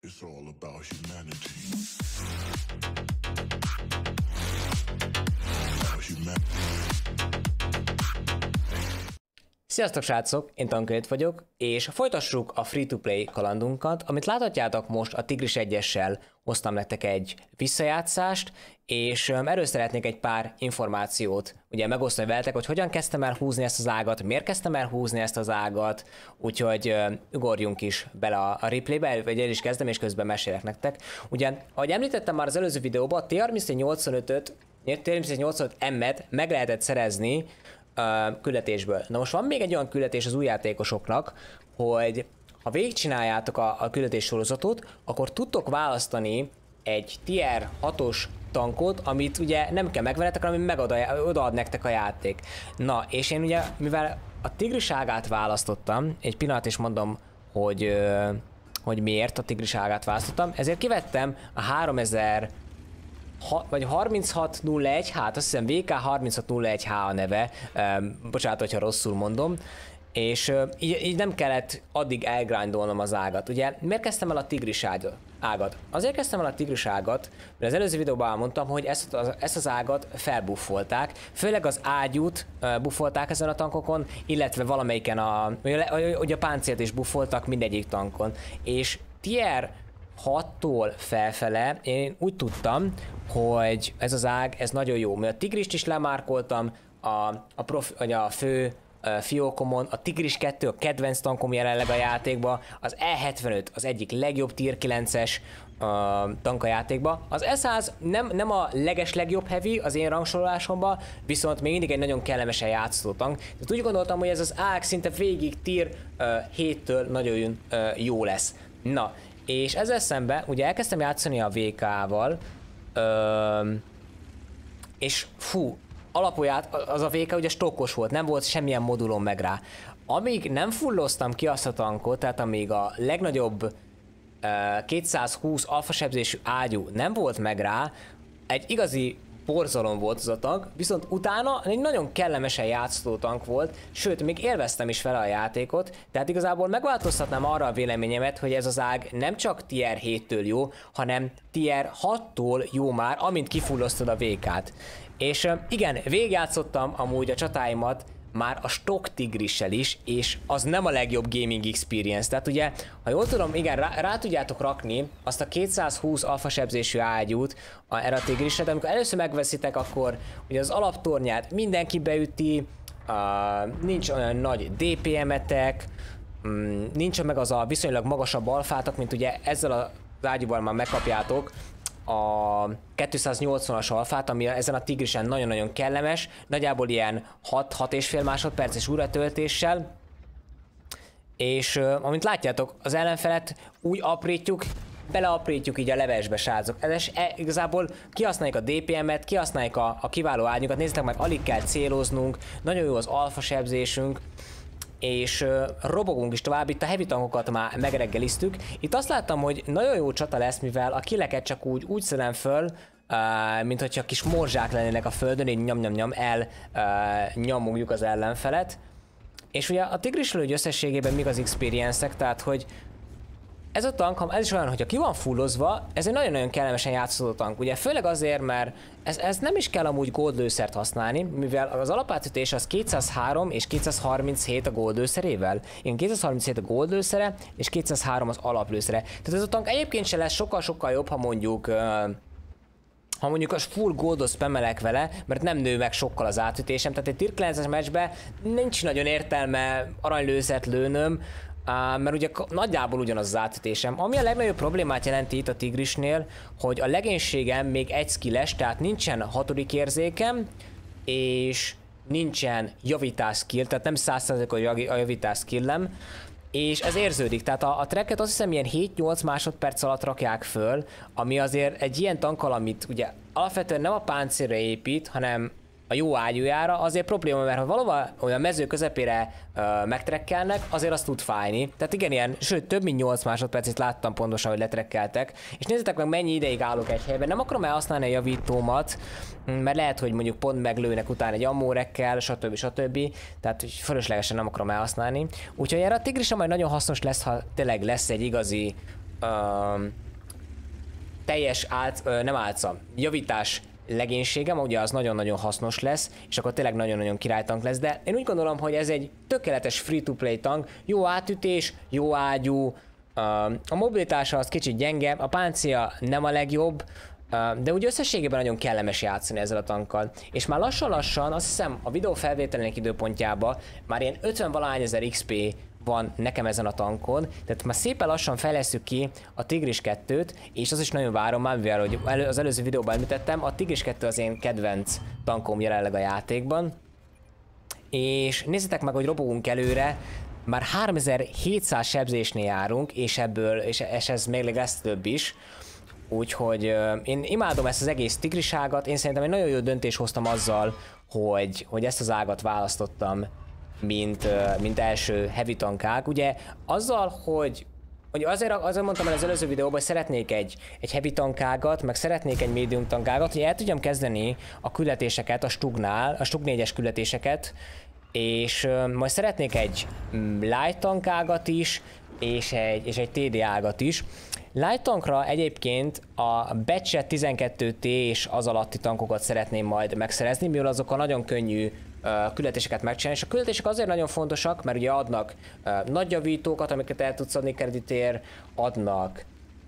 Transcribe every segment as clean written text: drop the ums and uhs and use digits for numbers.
It's all about humanity. Sziasztok srácok, én Tankőt vagyok, és folytassuk a free-to-play kalandunkat, amit láthatjátok most a Tigris 1-essel hoztam nektek egy visszajátszást, és erről szeretnék egy pár információt ugye megosztani veletek, hogy hogyan kezdtem el húzni ezt az ágat, miért kezdtem el húzni ezt az ágat, úgyhogy ugorjunk is bele a replaybe, vagy el is kezdem, és közben mesélek nektek. Ugye, ahogy említettem már az előző videóban, a T-35-öt, T-85M-et meg lehetett szerezni küldetésből. Na most van még egy olyan küldetés az új játékosoknak, hogy ha végigcsináljátok a küldetés sorozatot, akkor tudtok választani egy tier 6-os tankot, amit ugye nem kell megvenetek, hanem odaad nektek a játék. Na, és én ugye, mivel a Tigris ágát választottam, egy pillanat is mondom, hogy miért a Tigris ágát választottam, ezért kivettem a 3000 vagy 3601, hát azt hiszem VK3601H a neve, bocsánat, hogyha rosszul mondom, és így nem kellett addig elgrindolnom az ágat. Ugye, miért kezdtem el a Tigris ágat? Azért kezdtem el a Tigris ágat, mert az előző videóban elmondtam, hogy ezt az ágat felbuffolták, főleg az ágyút buffolták ezen a tankokon, illetve valamelyiken ugye a páncélt is buffoltak mindegyik tankon, és tier 6-tól felfele én úgy tudtam, hogy ez az ág, ez nagyon jó. Mert a Tigrist is lemárkoltam, a fő fiókomon, a Tigris 2 a kedvenc tankom jelenleg a játékban, az E75 az egyik legjobb tier 9-es tank a játékban. Az E100 nem a legjobb heavy az én rangsorolásomban, viszont még mindig egy nagyon kellemesen játszható tank. Tehát úgy gondoltam, hogy ez az ág szinte végig tier 7-től nagyon jó lesz. Na, és ezzel szemben ugye elkezdtem játszani a VK-val, és fú, alapját az a VK ugye stokkos volt, nem volt semmilyen modulom meg rá. Amíg nem fulloztam ki azt a tankot, tehát amíg a legnagyobb 220 alfasebzésű ágyú nem volt meg rá, egy igazi borzalom volt az a tank, viszont utána egy nagyon kellemesen játszható tank volt, sőt, még élveztem is vele a játékot, tehát igazából megváltoztatnám arra a véleményemet, hogy ez az ág nem csak tier 7-től jó, hanem tier 6-tól jó már, amint kifulloztad a VK-t. És igen, végigjátszottam amúgy a csatáimat már a stock Tigrissel is, és az nem a legjobb gaming experience. Tehát ugye, ha jól tudom, igen, rá tudjátok rakni azt a 220 alfasebzésű ágyút erre a Tigrisre, de amikor először megveszitek, akkor ugye az alaptornyát mindenki beüti, nincs olyan nagy DPM-etek, nincs meg az a viszonylag magasabb alfátok, mint ugye ezzel az ágyúval már megkapjátok a 280-as alfát, ami ezen a Tigrisen nagyon-nagyon kellemes, nagyjából ilyen 6-6,5 másodperces újratöltéssel, és amint látjátok, az ellenfelet úgy aprítjuk, beleaprítjuk így a levesbe, srácok. Igazából kihasználjuk a DPM-et, kihasználjuk a kiváló árnyukat, nézzétek meg, alig kell céloznunk, nagyon jó az alfa sebzésünk, és robogunk is tovább, itt a heavy tankokat már megreggeliztük. Itt azt láttam, hogy nagyon jó csata lesz, mivel a killeket csak úgy szedem föl, mint hogyha kis morzsák lennének a földön, így nyom-nyom-nyom nyomogjuk az ellenfelet. És ugye a Tigrisről úgy összességében még az experience-ek, tehát hogy ez a tank, ez is olyan, hogyha ki van fullozva, ez egy nagyon-nagyon kellemesen játszható tank, ugye főleg azért, mert ez nem is kell amúgy gold lőszert használni, mivel az alapátütés az 203 és 237 a gold lőszerével. Igen, 237 a gold lőszere, és 203 az alaplőszere. Tehát ez a tank egyébként se lesz sokkal-sokkal jobb, ha mondjuk a full goldot spammelek vele, mert nem nő meg sokkal az átütésem, tehát egy tier 9-es meccsben nincs nagyon értelme aranylőszert lőnöm, mert ugye nagyjából ugyanaz az átütésem. Ami a legnagyobb problémát jelenti itt a Tigrisnél, hogy a legénységem még egy skilles, tehát nincsen hatodik érzékem, és nincsen javítás skill, tehát nem 100%-os a javítás skillem, és ez érződik, tehát a tracket azt hiszem ilyen 7-8 másodperc alatt rakják föl, ami azért egy ilyen tankkal, amit ugye alapvetően nem a páncélra épít, hanem a jó ágyújára, azért probléma, mert ha valóban olyan mező közepére megtrekkelnek, azért az tud fájni. Tehát igen, ilyen, sőt több mint 8 másodpercet láttam pontosan, hogy letrekkeltek. És nézzétek meg, mennyi ideig állok egy helyben. Nem akarom elhasználni a javítómat, mert lehet, hogy mondjuk pont meglőnek utána egy ammórekkel, stb. Tehát fölöslegesen nem akarom elhasználni. Úgyhogy erre a Tigrisra majd nagyon hasznos lesz, ha tényleg lesz egy igazi teljes nem álca, javítás legénységem, ugye az nagyon-nagyon hasznos lesz, és akkor tényleg nagyon-nagyon királytank lesz, de én úgy gondolom, hogy ez egy tökéletes free-to-play tank, jó átütés, jó ágyú, a mobilitása az kicsit gyenge, a páncéja nem a legjobb, de úgy összességében nagyon kellemes játszani ezzel a tankkal. És már lassan-lassan, azt hiszem a videó felvételének időpontjában már ilyen 50-valahány ezer XP van nekem ezen a tankon, tehát már szépen lassan fejlesztjük ki a Tigris 2-t, és az is nagyon várom már, mivel hogy az előző videóban említettem, a Tigris 2 az én kedvenc tankom jelenleg a játékban. És nézzétek meg, hogy robogunk előre, már 3700 sebzésnél járunk, és ez még lesz több is. Úgyhogy én imádom ezt az egész tigriságat, én szerintem egy nagyon jó döntés hoztam azzal, hogy ezt az ágat választottam, mint első heavy tankák. Ugye azzal, hogy azért mondtam el az előző videóban, hogy szeretnék egy heavy tankágat, meg szeretnék egy medium tankágat, hogy el tudjam kezdeni a küldetéseket a Stugnál, a Stug 4-es küldetéseket, és majd szeretnék egy light tankágat is, és egy TD ágat is. Light tankra egyébként a Batchet 12T és az alatti tankokat szeretném majd megszerezni, mivel azokkal nagyon könnyű küldetéseket megcsinálni, és a küldetések azért nagyon fontosak, mert ugye adnak nagy javítókat, amiket el tudsz adni kreditért, adnak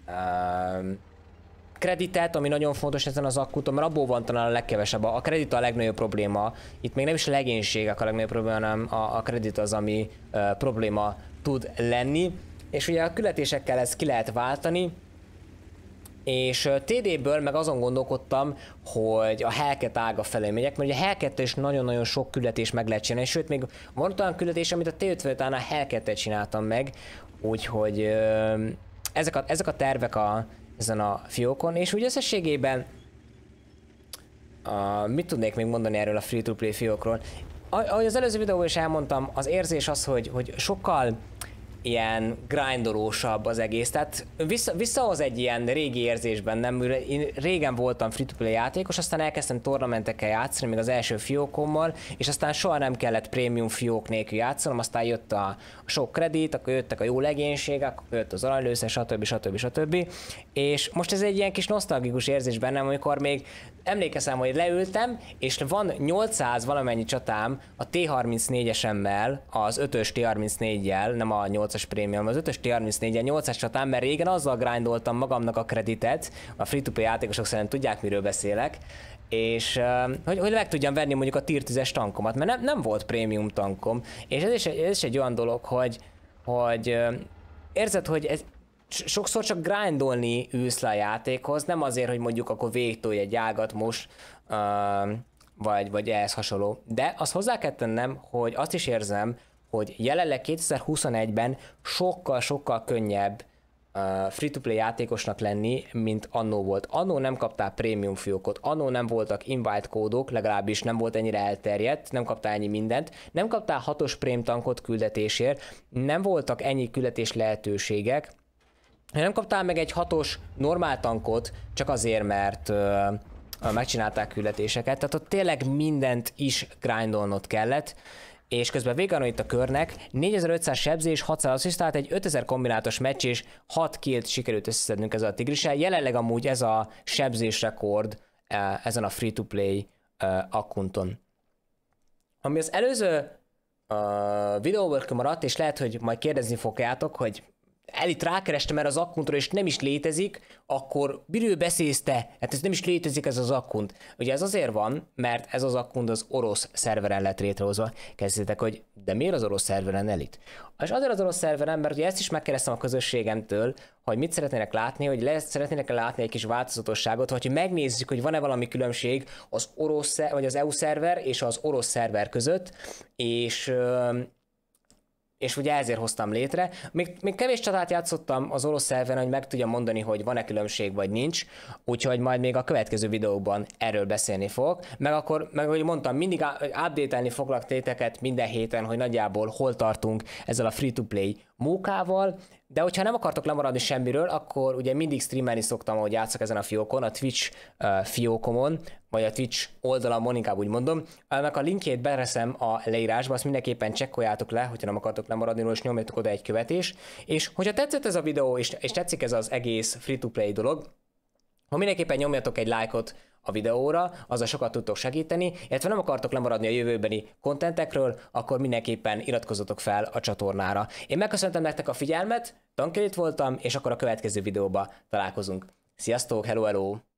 kreditet, ami nagyon fontos ezen az akkúton, mert abból van talán a legkevesebb. A kredit a legnagyobb probléma. Itt még nem is a legénységek a legnagyobb probléma, hanem a kredit az, ami probléma tud lenni. És ugye a küldetésekkel ezt ki lehet váltani, és TD-ből meg azon gondolkodtam, hogy a Hellcat ága felé megyek, mert ugye a Hellcat is nagyon-nagyon sok küldetés meg lehet csinálni, sőt még van olyan küldetés, amit a T50 után a Hellcat-et csináltam meg, úgyhogy ezek a tervek ezen a fiókon, és úgy összességében mit tudnék még mondani erről a free-to-play fiókról? Ahogy az előző videóban is elmondtam, az érzés az, hogy sokkal ilyen grindolósabb az egész, tehát visszahoz egy ilyen régi érzésben, nem? Én régen voltam free-to-play játékos, aztán elkezdtem tornamentekkel játszani, még az első fiókommal, és aztán soha nem kellett prémium fiók nélkül játszanom, aztán jött a sok kredit, akkor jöttek a jó legénységek, akkor jött az aranylőszer, stb. És most ez egy ilyen kis nosztalgikus érzés bennem, amikor még emlékezem, hogy leültem, és van 800 valamennyi csatám a T34-esemmel, az 5-ös T34-jel, nem a 8-as prémium, az 5-ös T34-jel 800 csatám, mert régen azzal grindoltam magamnak a kreditet, a free-to-play játékosok szerint tudják, miről beszélek, és hogy meg tudjam venni mondjuk a tier 10-es tankomat, mert nem volt prémium tankom, és ez is egy olyan dolog, hogy érzed, hogy ez sokszor csak grindolni ülsz le a játékhoz, nem azért, hogy mondjuk akkor végtolj egy ágat most, vagy ehhez hasonló. De azt hozzá kell tennem, hogy azt is érzem, hogy jelenleg 2021-ben sokkal könnyebb free-to-play játékosnak lenni, mint annó volt. Annó nem kaptál prémium fiókot, annó nem voltak invite kódok, legalábbis nem volt ennyire elterjedt, nem kaptál ennyi mindent, nem kaptál 6-os prém tankot küldetésért, nem voltak ennyi küldetés lehetőségek, nem kaptál meg egy 6-os normál tankot, csak azért, mert megcsinálták küldetéseket, tehát ott tényleg mindent is grindolnod kellett, és közben vége van itt a körnek, 4500 sebzés, 600 assziszt, tehát egy 5000 kombinátos meccs és 6 killt sikerült összeszednünk ezzel a Tigrissel. Jelenleg amúgy ez a sebzés rekord ezen a free-to-play akkunton. Ami az előző videóból maradt, és lehet, hogy majd kérdezni fogjátok, hogy Elit rákerestem erre az akkuntról, és nem is létezik, akkor miről beszélsz te? Hát ez nem is létezik ez az akkunt. Ugye ez azért van, mert ez az akkunt az orosz szerveren lett létrehozva. Kezdjétek, hogy de miért az orosz szerveren Elit? És azért az orosz szerveren, mert ugye ezt is megkérdeztem a közösségemtől, hogy mit szeretnének látni, hogy szeretnének látni egy kis változatosságot, vagy hogy megnézzük, hogy van-e valami különbség az orosz vagy az EU szerver és az orosz szerver között, és ugye ezért hoztam létre. Még kevés csatát játszottam az orosz szerveren, hogy meg tudjam mondani, hogy van-e különbség vagy nincs, úgyhogy majd még a következő videóban erről beszélni fogok. Meg ahogy mondtam, mindig update-elni foglak téteket minden héten, hogy nagyjából hol tartunk ezzel a free-to-play mókával, De hogyha nem akartok lemaradni semmiről, akkor ugye mindig streamelni szoktam, ahogy játszok ezen a fiókon, a Twitch fiókomon, vagy a Twitch oldalamon, inkább úgy mondom. Ennek a linkjét beteszem a leírásba, azt mindenképpen csekkoljátok le, hogyha nem akartok lemaradni róla, és nyomjatok oda egy követés. És hogyha tetszett ez a videó, és tetszik ez az egész free-to-play dolog, ha mindenképpen nyomjatok egy lájkot a videóra, azzal sokat tudtok segíteni, illetve nem akartok lemaradni a jövőbeni kontentekről, akkor mindenképpen iratkozzatok fel a csatornára. Én megköszöntem nektek a figyelmet, Tankelit voltam, és akkor a következő videóba találkozunk. Sziasztok, hello, hello!